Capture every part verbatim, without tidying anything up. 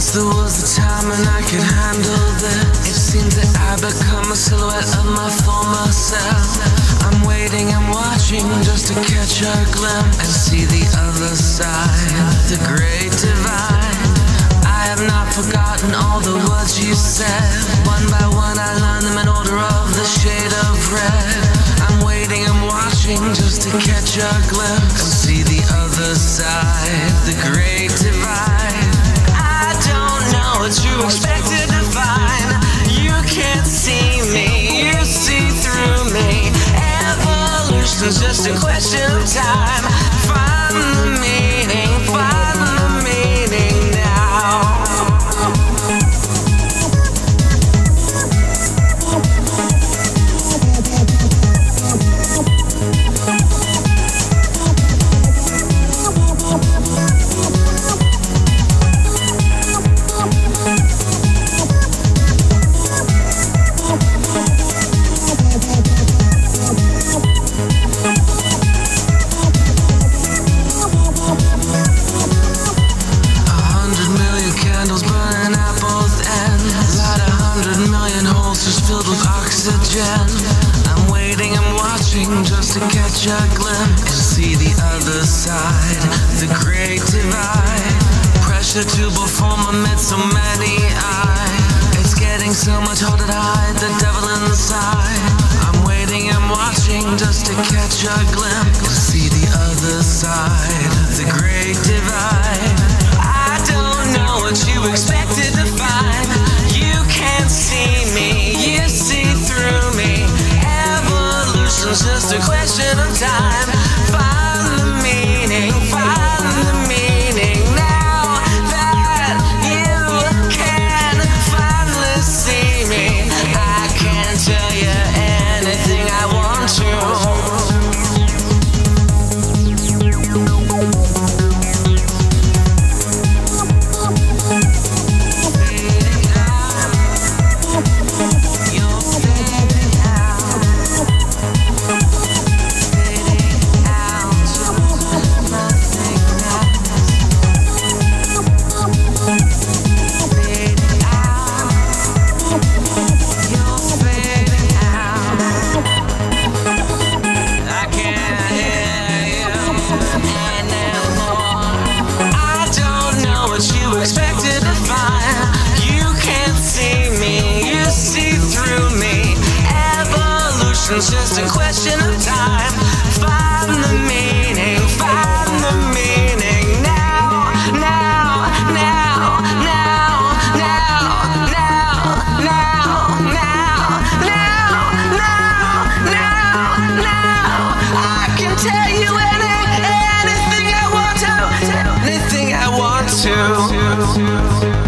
There was a time when I could handle this. It seems that I become a silhouette of my former self. I'm waiting and watching just to catch a glimpse and see the other side, the great divide. I have not forgotten all the words you said. One by one I learned them in order of the shade of red. I'm waiting and watching just to catch a glimpse and see the other side, the great divide. What you expected to find. You can't see me, you see through me. Evolution's just a question of time. Find the meaning, find the meaning now. I'm waiting and watching just to catch a glimpse and see the other side, the great divide. Pressure to perform amid so many eyes. It's getting so much harder to hide the devil inside. I'm waiting and watching just to catch a glimpse and see the other side, the great divide. I don't know what you expected to find. You can't see me, you see through me. Evolution's just a question of time. Find the meaning, find the meaning now that you can finally see me. I can tell you anything I want to. It's just a question of time. Find the meaning, find the meaning now, now, now, now, now, now, now, now, now, now, now, now. I can tell you any, anything I want to, anything I want to.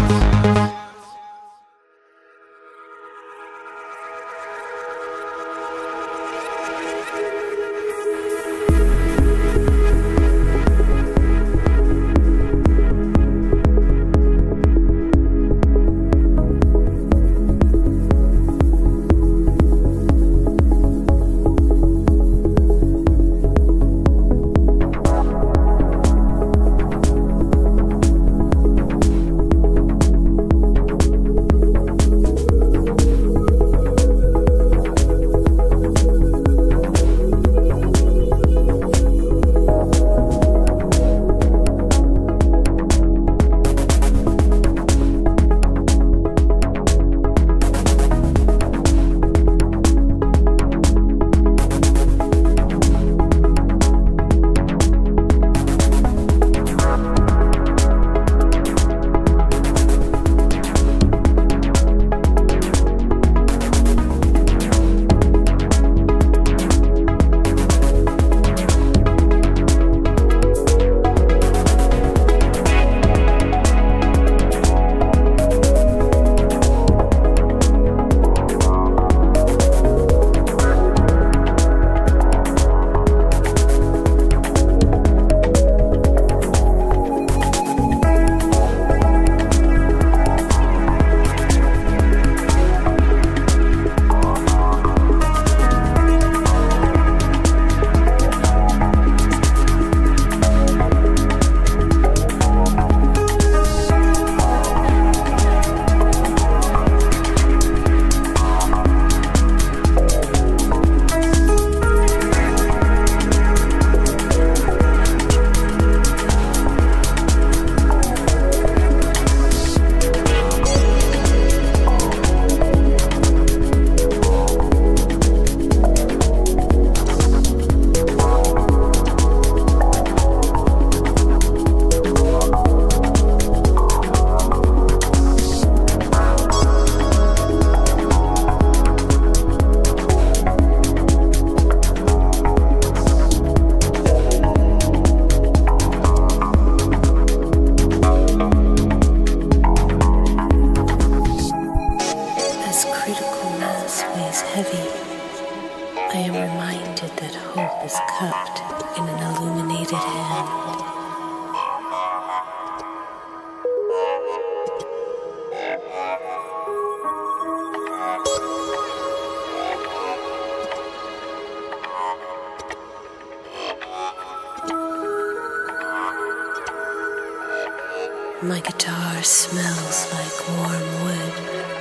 faded hand. My guitar smells like warm wood.